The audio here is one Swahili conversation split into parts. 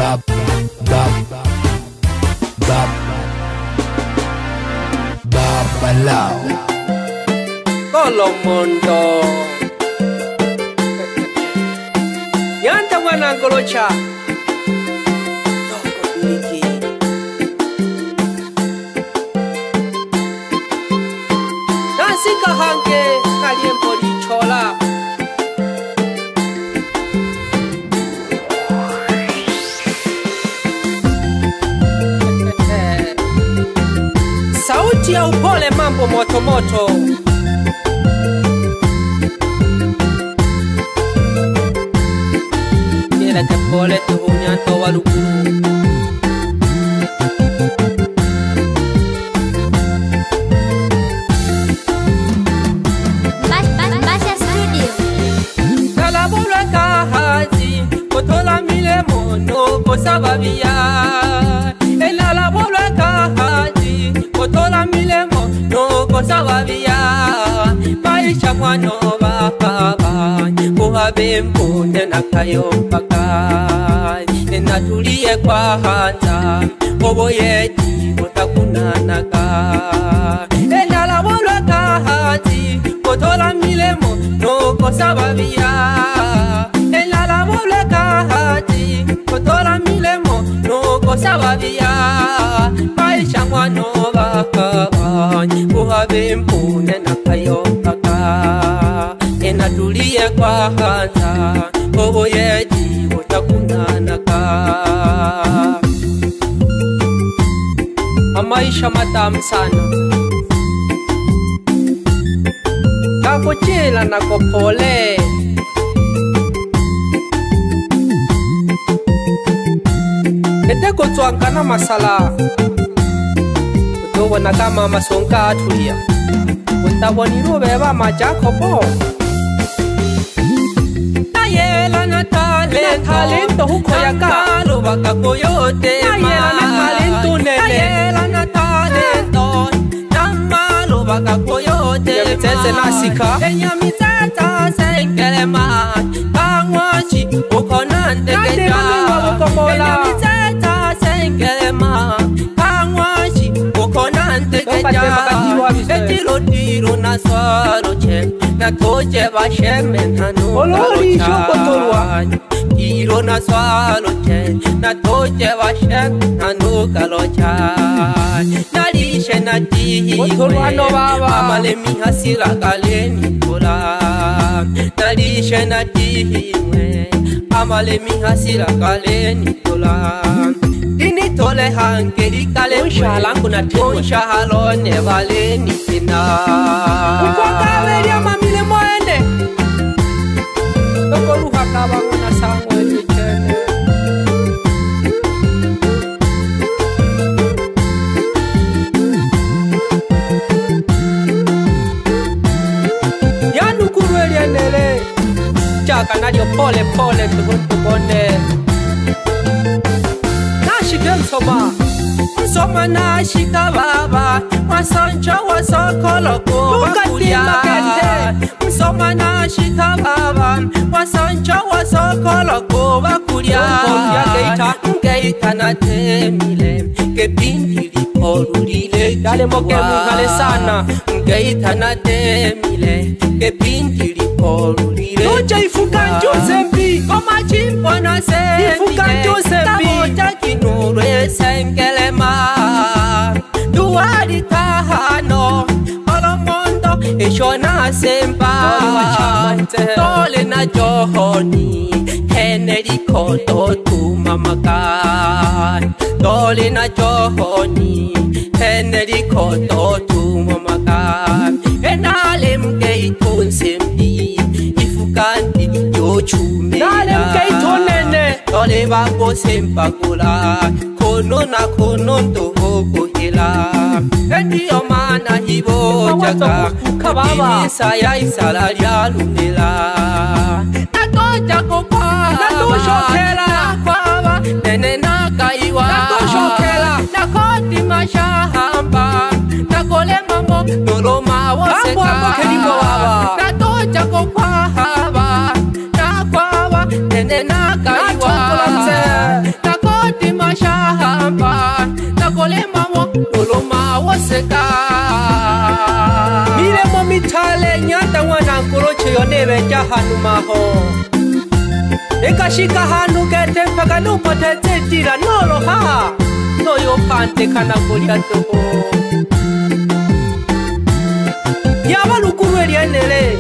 Babalao Colomondo Yanta wanangolocha Toko biliki Nasika hange kaliempo lichola Sauti ya upole, mambo moto moto. Nila ke pole tuhunya to waluku. Basha Studio. Kala bola kahazi, kotola mile mono kosababia. Elala bola kahazi, kotola mile mono kosababia. Maisha mwano baba, kuhabe mpunde na kayompaka. Natulie kwa hanza, obo yeti kotakunanaka. Elala bola kahazi, kotola mile mono kosababia. Elala bola kahazi, kotola mile mono kosababia. Maisha mwano baba, kuhabe mpunde na kayompaka. Natulie kwa hanza, obo yeti kotakunanaka. Maisha matamu sana, kakuchila na kopole. Ete kutwanga na masala, utobona kama masonga atulia. Utaboniru beba majakobo. Nayela na talento huko ya kalo baka koyote. Nayela na talento nene. Nayela na talento namalo baka koyote. Yemtete nasika. Enyamtete senkelema. Kangwachi ukonande keja. Enyamtete senkelema. Kangwachi ukonande keja. Etilo na swalo che. Na toje basheme nanu. Olori shokotorwa Tiro na swalo che. Na toje basheme nanu kalocha. Nalishe na tihi Amale mi hasila kaleni kola. Nalishe na tihi Amale mi hasila kaleni kola. Dini tole hangeri kale Unshalangu na tenu Unshahalone valeni pina Ukwaka veria mamile moende Toko ruha kaba nguna sango etichene Yanu kurueli enele Chaka nadio pole pole tuhutu bonde Nashike Msoma nashika baba Masancha wasokolo kuwa kulia Msoma nashika baba Masancha wasokolo kuwa kulia Ngeita na temile Kepindi liporulile Dale moke mungale sana Ngeita na temile Kepindi liporulile Noja ifuka njusembi Koma chimpo na sembi Ifuka njusembi Tamoja kinure sengelema Duwadi kahano Olomondo Eshona semba Tole na johoni Heneri koto tumamakan Tole na johoni Heneri koto tumamakan Enalem geitun sembi Ifukanti yochumela Nalem geitun nene Tole bango sempakula Kono na kono ntohoko hila Endi omana hibo jaka Kimi saya isala lialumela Natoja kokwa Natoshokela Nakwaba Nene nakaiwa Natoshokela Nakoti mashahamba Nakole mambo Noloma waseka Natoja kokwa haba Nakwaba Nene nakaiwa Nako tuyonebe jahanu maho ekashika hanu kete mpaka nuko tetitira nolo ha noyo pante kana kulia toho yaba lukuru elienele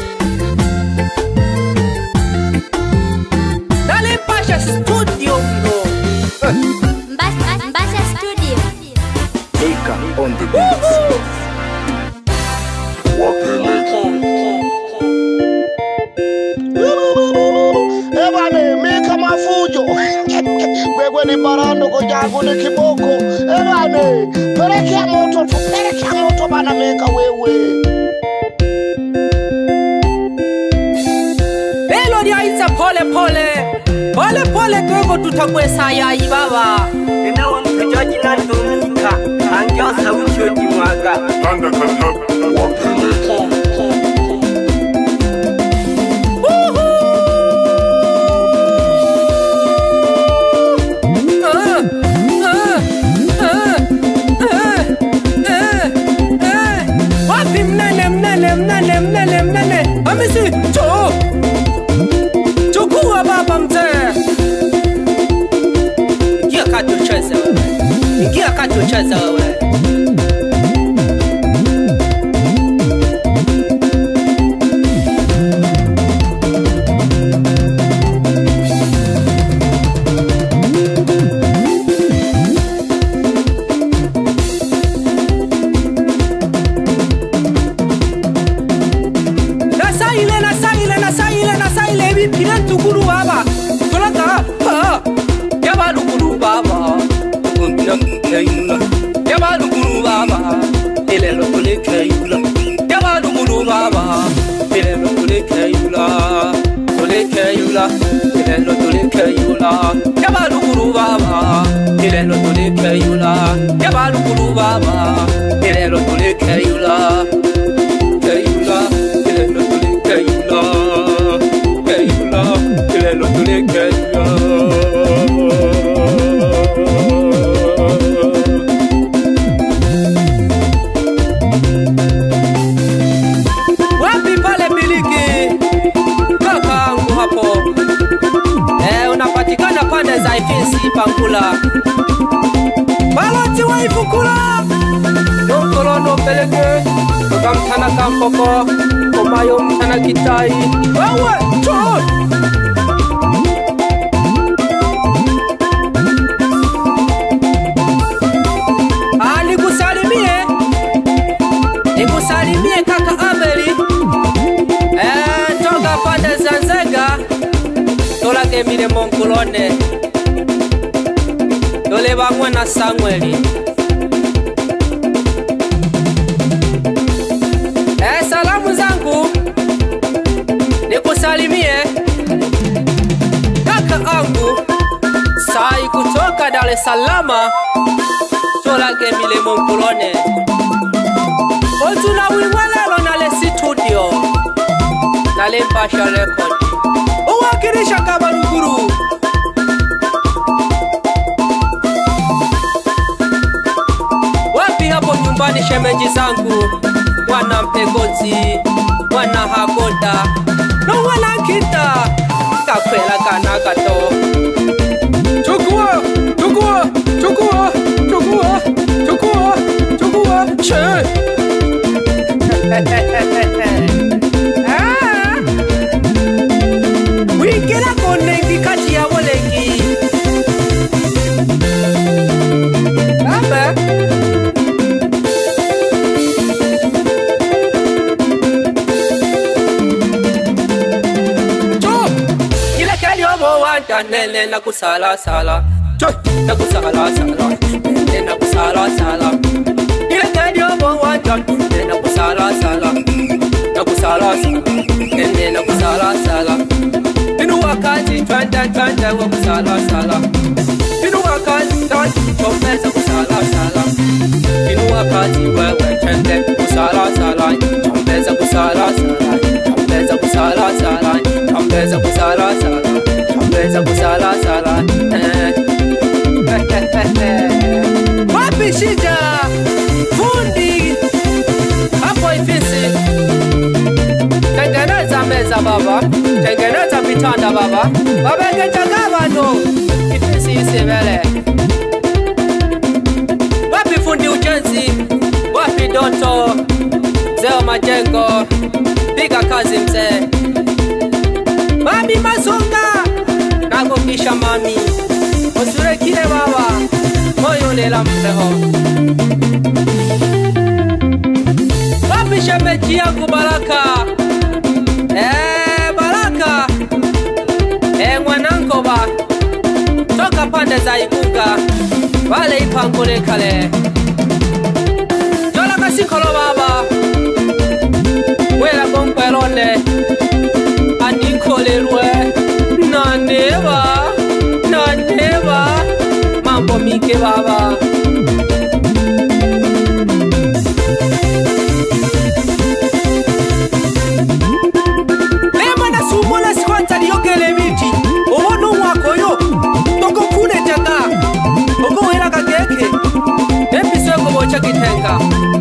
dale Mbasha Studio no Mbasha Studio Eka on the beats. Ebane mika mafujo Gwegwe ni barando kujagu ni kiboko Ebane pelekea moto bana mika wewe Elo niaitsa pole pole kwego tutakwesa ya ibaba Nina wangujaji na tumika Angyosa uchoji mwaga Tanda katabu wapeleke mnene amisi chukua baba mzee ingia kati ucheze wewe Tukuru baba, tulaka, yaba lukuru baba, yaba lukuru baba, ele lo kule kayula, yaba lukuru baba, ele lo kule kayula, ele lo kule kayula, yaba lukuru baba, ele lo kule kayula, yaba lukuru baba, ele lo kule kayula, ele lo kule kayula. Lo tule kaya wapi pale miliki kaka angu hapo unapatikana pande za Ifisi Pankula baloti wa Ifukula Nokolono peleke Toka mtana kampoko Komayo mtana kitai Wewe choo Nikusalimie kaka Abeli toka pande za Nzega Tola kemile monkulone Tole bamwe na Samueli salamu zangu Nikusalimie kaka angu Sai kutoka Dar es Salaam Tola kemile monkulone Otuna wiwalelo na le studio Na le Mbasha record Uwakirisha kama nukuru Wapi hapo nyumbani shemeji zangu Wana Mpegoti Wana Hagoda No wana kita Kakwela kana kato Chukua Che Wikira konengi kati ya wolengi Abe Cho Kile keli obo wanta nene na kusala sala Cho Na kusala sala Nene na kusala sala Kile keli obo wanta nene na kusala sala Na kusala sala Nene na kusala sala Inu wakati twanda wa kusala sala Inu wakati twanda kusala sala Inu wakati wewe twende kusala sala Twambeza kusala sala Twambeza kusala sala Twambeza kusala sala Twambeza kusala sala Wapi shija Fundi Hapo Ifisi Tengeneza meza babeke chakabano ifisi isebele. Wapi fundi ujenzi, wapi Doto Zeo Majengo, piga kazi mzee. Mami Masonga, nakukisha mami, usure kile baba, moyo lela mpeho. Wapi shemeji yangu Baraka, Baraka, mwanangu ba, toka pande za Igunga, wale ipangule kale. Jola kasikolo baba, wela gongwelone, anikolerwe, naneva, mambo mike baba. Lema na sumona sikwanta liyogele miti, uhono wako yo, toko kune janga, uko wela kakeke, episwe kubocha kitenga.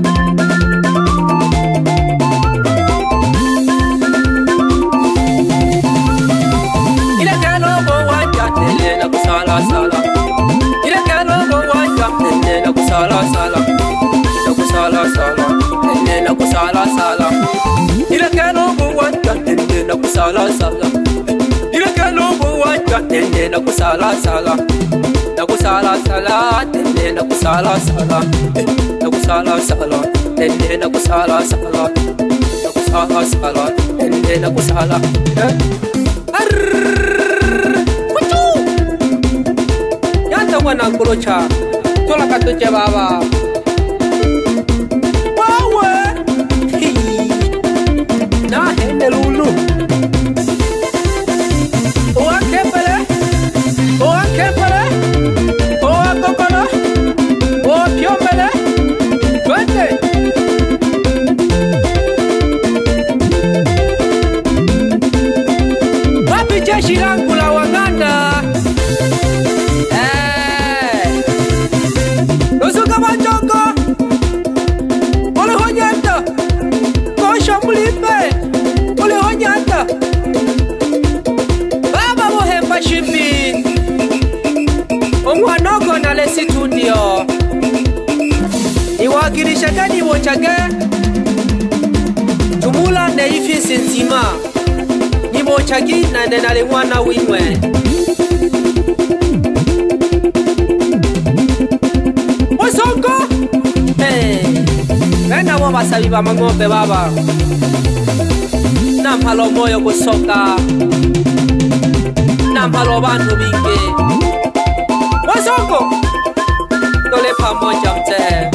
Yanta wana kulocha, tola katoche baba. Wawe, na hende lulu. Owa kempele, owa kokolo, owa piombele, twende. Wapi jeshi langu la Waganda? Usuka Majongo, ole honyata, kosha mulipe, ole honyata. Baba Mohemba Shimbi, omwanoko na lesi studio. Iwakilisha gani wochage, tumula na ifisi nzima. Nibochagi na nenale mwana wimwe. Osongo, wena waba sabiba mangope baba. Nampalo moyo kusoka, nampalo bantu binge. Osongo, tole pamoja mzee.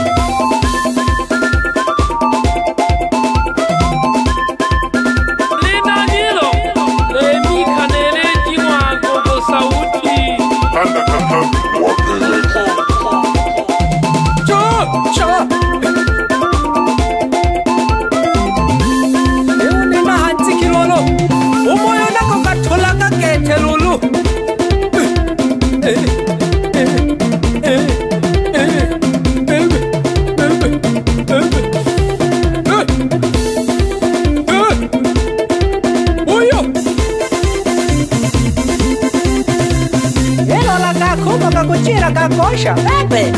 Kuchira kakosha bebe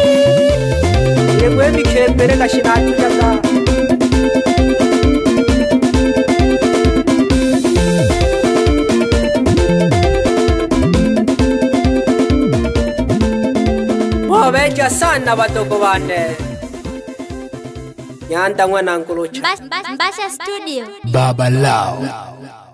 yegwe mikembere gashinatu yaka wabeja sana batoko bane Nyanda mwana nkulucha Mbasha Studio. Baba Lao.